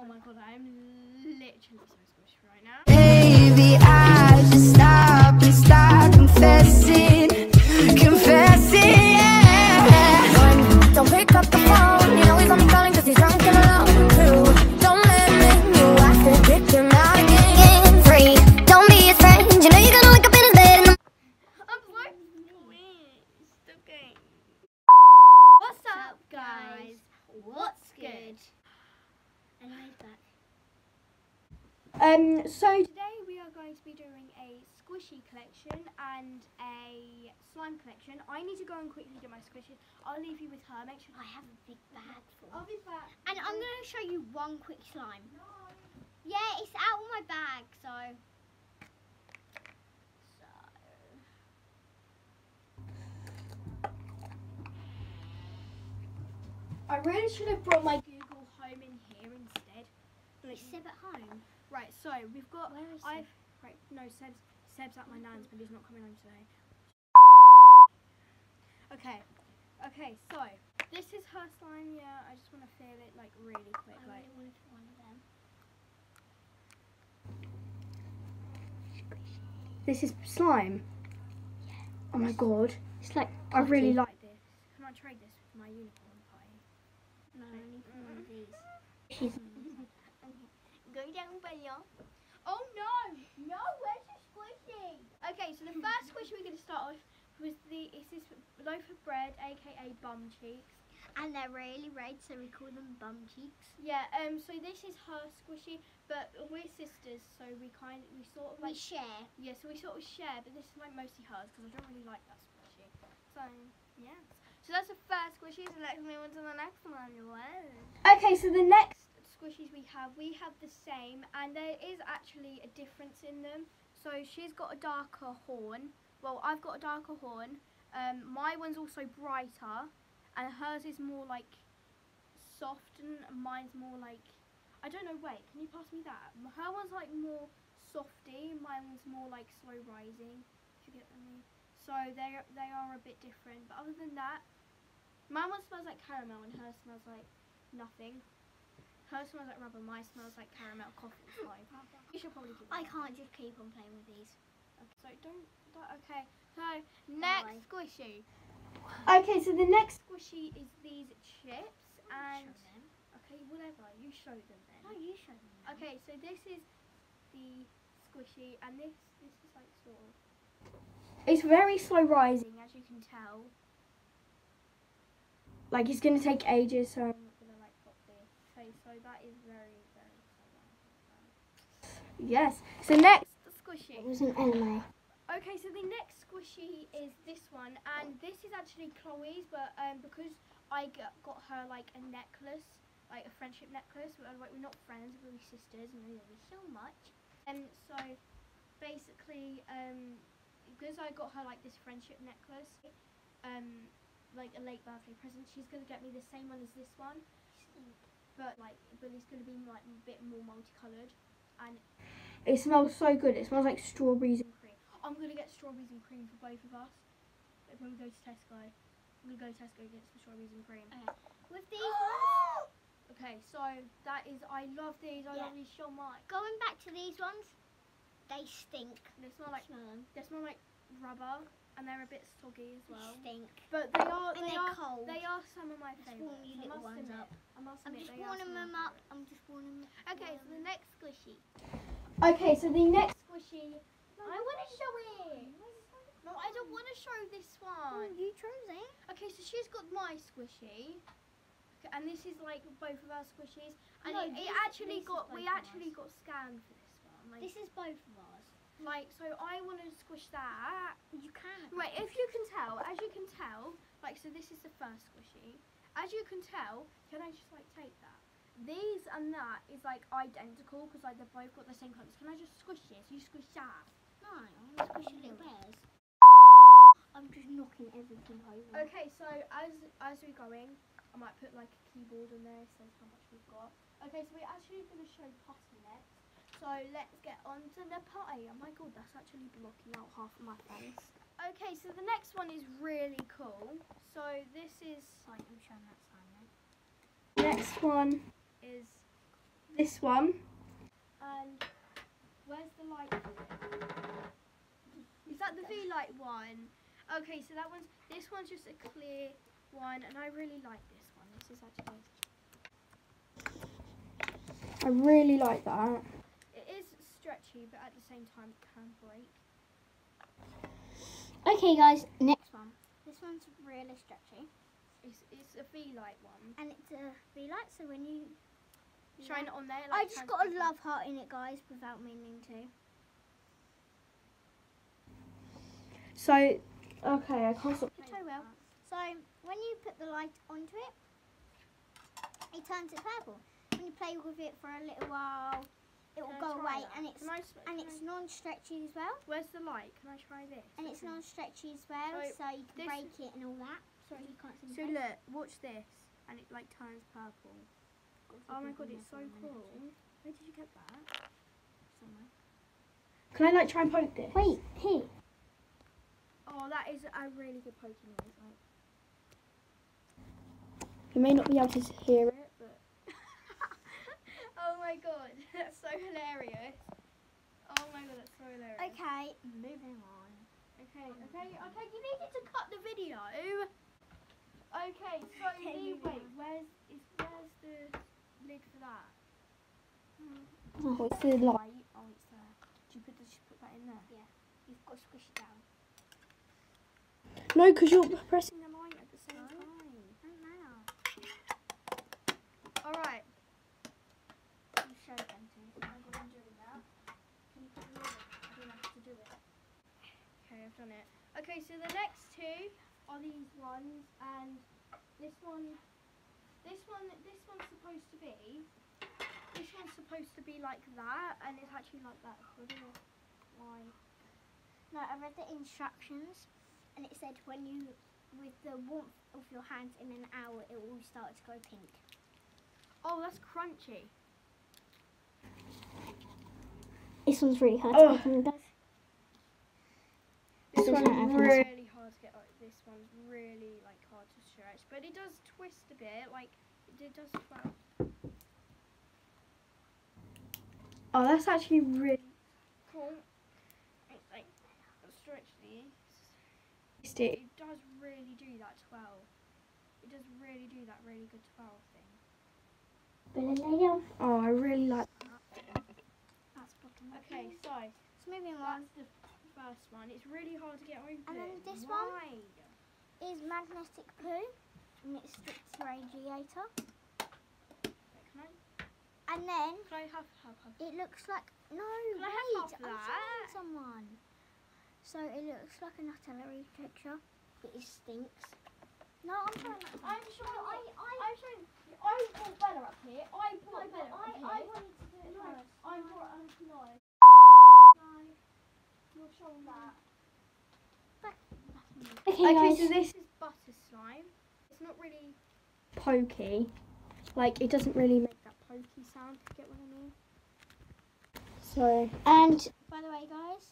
Oh my god, I am literally so squishy right now. Baby, I just stop confessing, yeah. One, don't pick up the phone, you know he's only calling cause he's drunk and alone. Two, don't let him, you have to kick him out again. Three, don't be his friend, you know you're gonna wake up in his bed. I'm so squished, okay. What's up, guys? What's good? Anyways, back. So today we are going to be doing a squishy collection and a slime collection. I need to go and quickly do my squishies. I'll leave you with her. Make sure I have a big bag full. I'll be back. And I'm going to show you one quick slime. No. Yeah, it's out of my bag, so. I really should have brought my Google Home in here instead. Is Seb at home? Right, so we've got. Where is Seb? Right, no, Seb's at my nan's, but he's not coming home today. Okay, so this is her slime. Yeah, I just want to feel it like really quick. I really wanted one of them. This is slime. Yeah. Oh my god, It's like. I really like this. Can I trade this with my unicorn pie? No, I need one of these. She's go down, Bella. Oh no! No, where's your squishy? Okay, so the first squishy we're going to start off with is this loaf of bread, aka bum cheeks. And they're really red, so we call them bum cheeks. Yeah, so this is her squishy, but we're sisters, so we sort of We like share. yeah, so we sort of share, but this is like mostly hers because I don't really like that squishy. So yeah, so that's the first squishy. So let's move on to the next one. Okay, so the next squishies we have the same, and there is actually a difference in them. So she's got a darker horn. Well, I've got a darker horn. My one's also brighter, and hers is more like soft, and mine's more like, I don't know. Wait, can you pass me that? Her one's like more softy. Mine one's more like slow rising. If you get what I mean. So they are a bit different. But other than that, my one smells like caramel, and hers smells like nothing. Hers smells like rubber. Mine smells like caramel coffee slime. You should probably do that. I can't just keep on playing with these. So okay. So next Bye. squishy. Okay, so the next squishy is these chips, and Show them. okay, whatever. You show them then. No, you show them. Now. Okay, so this is the squishy, and this is like sort of. It's very slow rising, as you can tell. Like it's gonna take ages, so I'm not gonna like pop this. Okay, so that is very, very slow rising. Yes. So next squishy. It was an anime. Okay, so the next squishy is this one, and this is actually Chloe's, but because I got her like a necklace, like a friendship necklace. We're not friends, we're sisters, and we love her so much. And so basically, because I got her like this friendship necklace, like a late birthday present, she's gonna get me the same one as this one, but it's gonna be like a bit more multicolored, and it smells so good. It smells like strawberries and cream. I'm gonna get strawberries and cream for both of us. When we go to Tesco, I'm gonna go to Tesco and get some strawberries and cream. Okay. With these ones. Okay, so that is, I love these. I love these so much. Going back to these ones, they stink. They smell like rubber, and they're a bit soggy as well. They stink. But And they're cold. They are some of my Just favourites. warm you little ones up. I must I'm admit, just they are warming some of them my up. I'm just warming them. Okay, so the next squishy. Okay, so the next squishy. I want to show it. No, I don't want to show this one. You chose it. Okay, so she's got my squishy. Okay, and this is like both of our squishies. And No, we this actually is got both of ours. scanned for this one. Like, This is both of ours. so I want to squish that. You can. Right, as you can tell, like, so this is the first squishy. As you can tell, can I just like take that? These and that is like identical because like they've both got the same colours. Can I just squish this? You squish that. No, I want to squish your little bears. I'm just knocking everything over. Okay, so as we're going, I might put like a keyboard on there. It says how much we've got. Okay, so we're actually going to show putty next. So let's get on to the putty. Oh my god, that's actually blocking out half of my face. Okay, so the next one is really cool. So this is. Sorry, I'm showing that sign now. Next one is this one. And where's the light for it? Is that the V-light one? Okay, so this one's just a clear one, and I really like this one. This is actually, I really like that. It is stretchy, but at the same time it can break. Okay, guys, next one. This one's really stretchy. It's a V-light one. And it's a V-light, so when you shine it on there. I just got a love heart in it, guys, without meaning to. So, okay, I can't stop. I will. So, when you put the light onto it, it turns it purple. When you play with it for a little while, it will go away, and it's non-stretchy as well. Where's the light? Can I try this? And it's non-stretchy as well, so you can break it and all that. Sorry, you can't see. So look, watch this, and it like turns purple. Oh my god, it's so cool. Where did you get that? Somewhere. Can I like try and poke this? Wait, here. Oh, that is a really good poking noise. Like, you may not be able to hear it, but oh my god, that's so hilarious. Oh my god, that's so hilarious. Okay, moving on. Okay, you needed to cut the video. Okay, so wait, where's the lid for that? What's the light? Oh, it's there. Did you put that in there? Yeah. You've got to squish it down. No, because you're pressing the light at the same time. Don't matter. Alright. You show them to me. I'm doing that. Can you put the lid on? I don't have to do it. Okay, I've done it. Okay, so the next two are these ones, and this one's supposed to be like that, and it's actually like that. So I don't know why. No, I read the instructions, and it said when you, with the warmth of your hands in an hour, it will start to go pink. Oh, that's crunchy. This one's really hard to open, guys. This one's really hard to get. This one's really like hard to stretch, but it does twist a bit. Like it does twirl. Oh, that's actually really cool. It's like stretch these. It does really do that twirl. It does really do that really good twirl thing. Oh, I really like that. That's bottom. Okay, so moving on. that's the first one. It's really hard to get open. And then this Why? one is magnetic poo, and it sticks to your radiator. Wait, can I? And then Can I have? it looks like Can I have half of I'm that? showing someone. So it looks like a Nutella texture, but it stinks. No, I'm showing. I'm showing. I brought Bella up here. I wanted to do it first. I brought no. You're showing that. Okay, so this is butter slime. It's not really pokey. Like, it doesn't really make that pokey sound, if you get what I mean. So, And by the way, guys,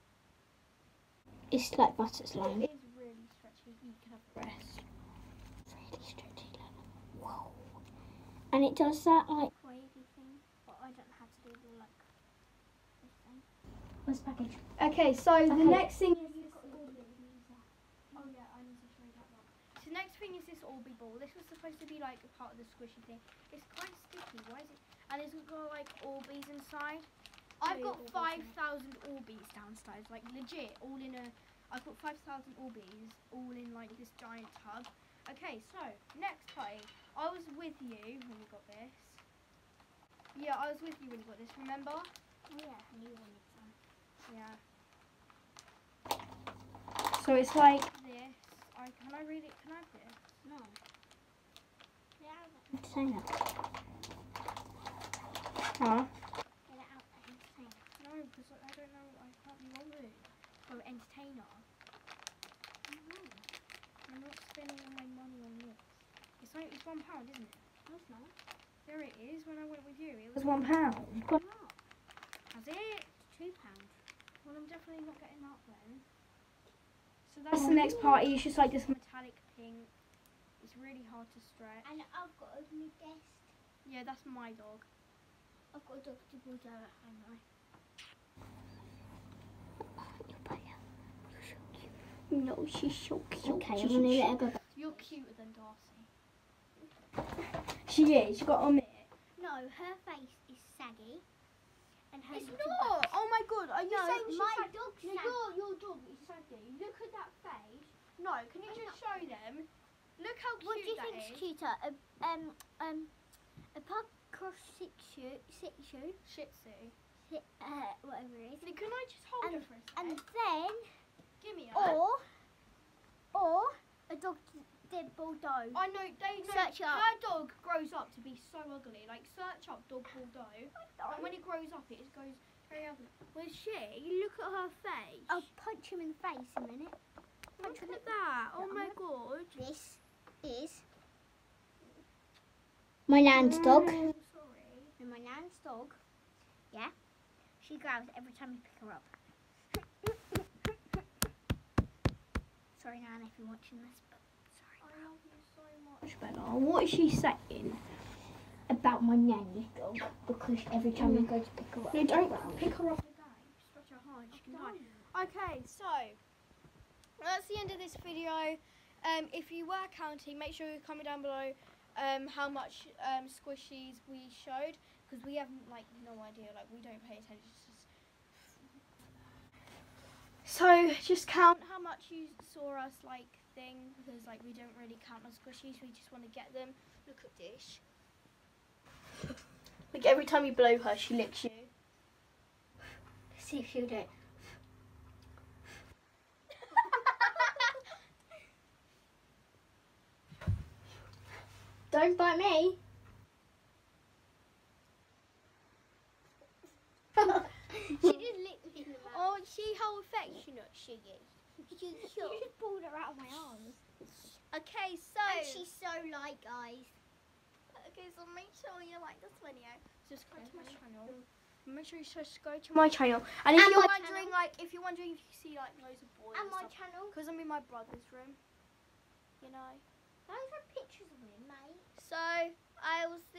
it's like butter slime. it is really stretchy. You can have the rest. Really stretchy. Whoa. And it does that like wavy thing, but I don't know how to do the like this thing. Where's the package? Okay, so the next thing is this Orby. Oh yeah, I need to show you that one. So the next thing is this Orby ball. This was supposed to be like a part of the squishy thing. It's quite sticky. Why is it? And it's got like Orbeez inside. I've got 5,000 Orbeez downstairs, like legit, all in a. I've got 5,000 Orbeez, all in like this giant tub. Okay, so next party. I was with you when you got this. Yeah, I was with you when you got this. Remember? Oh yeah, and you wanted some. Yeah. So it's like this. Can I read it? Can I have this? No. Yeah, entertainer. Huh? Get it out there, entertainer. No, because I don't know. I can't be bothered. Oh, entertainer. I'm not spending all my money on this. It's £1, isn't it? No, it's not. There it is. When I went with you, it was £1. Gone up. Has it? £2. Well, I'm definitely not getting that then. So that's the next party. It's just like this metallic pink. It's really hard to stretch. And I've got a new guest. Yeah, that's my dog. a Dr. Bordeaux at home, though. No, she's so cute. Okay, I'm gonna let her go back. You're cuter than Darcy. She is. You got to admit. No, her face is saggy. And her It's little not. back. Oh my god. Are you No, saying she's my saggy? dog's No, saggy. your dog is saggy. Look at that face. No, can you just show them? Look how cute What do you that think's is. cuter? A pug cross Shih Tzu, Shih Tzu. whatever it is. Can I just hold her for a And second? then, Give me her. or a Dr. Bordeaux. I know, they know. Search up. Her dog grows up to be so ugly. Like, search up dog Bordeaux. And when it grows up, it goes very ugly. Where's she? Look at her face. I'll punch him in the face in a minute. Look at that. Oh my god. This is my nan's dog. Sorry. And my nan's dog, yeah, she growls every time you pick her up. Sorry, Nan, if you're watching this, but sorry. I love you so much, Bella. What is she saying? About my nanny dog, because every time you go to pick her up, No, she don't growls. pick her up again. Stretch her hard. She can die. Okay, so that's the end of this video. If you were counting, make sure you comment down below how much squishies we showed, because we have like no idea. Like, we don't pay attention. So just count how much you saw us like thing, because like we don't really count our squishies. We just want to get them. Look at this. Like, every time you blow her, she licks you. Let's see if she'll do it. Don't bite me. She just licked me in the mouth. Oh, see how affectionate she is. You just pulled her out of my arms. Okay, so And she's so light, guys. okay, so make sure you like this video. Subscribe to my channel. Make sure you subscribe to my channel. And if And you're my wondering, channel. if you see like loads of boys And my and stuff, channel. because I'm in my brother's room, you know. Those are pictures of me, mate. So I will